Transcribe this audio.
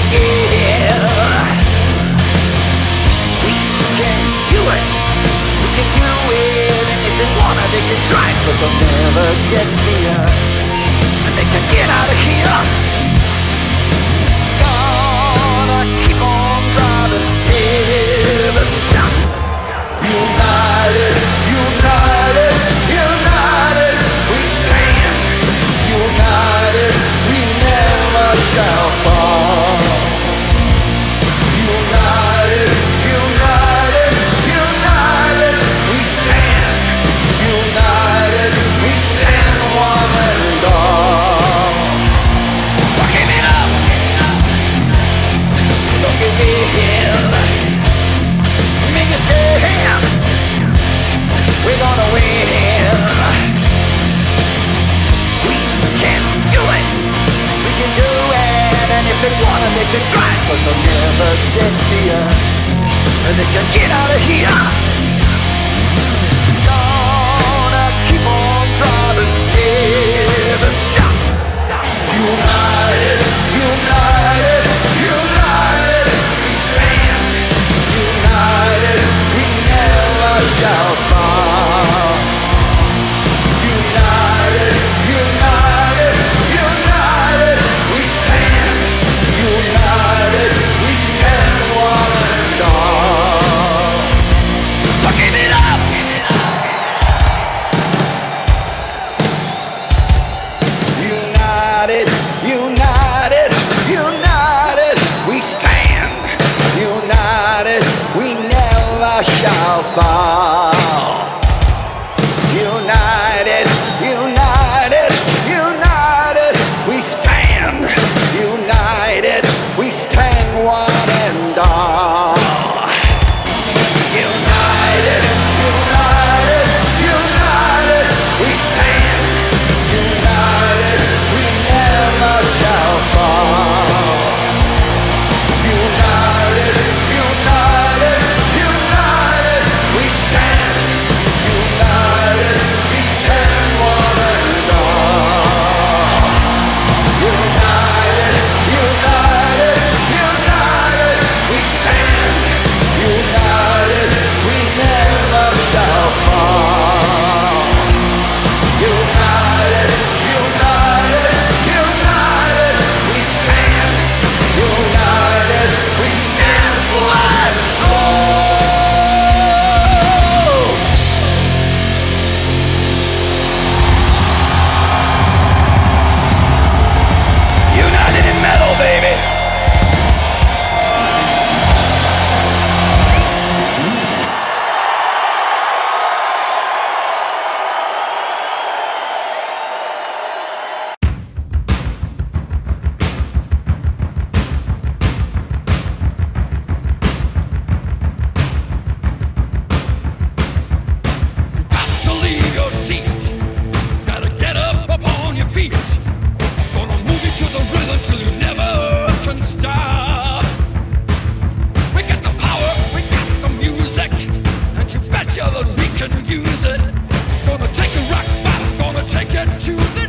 yeah. We can do it. We can do it. And if they wanna, they can try, but they'll never get near. And they can get out of here. Gonna keep on driving, never stop. United, united, united, we stand. United, we never shall fall. United, united, united, we stand. United, we stand one and all. So give it up. Don't give in. Make a stand. We're gonna win. We can do it. We can do it. And if they wanna, they can try, but they'll never get near. And they can get out of here. Gonna keep on driving, never stop. United, united, united, we stand. United, we never shall fall. United, united, united, we stand. United, we stand one and all. So give it up. United, united, united, we stand. United, we never shall fall. United, united, united, we stand. United, we stand one and all. United, united, united, we stand. United, we never shall fall. United, united, united, we stand. United, we stand one and all. United, united, united, we stand. United, we never shall fall. United, united, united, we stand. United, we stand one and all. United in metal, baby. Got to leave your seat. Gotta get up upon your feet. Gonna move you to the rhythm till you never can stop. We got the power, we got the music, and you betcha that we can use it. Gonna take a rock bottom, gonna take it to the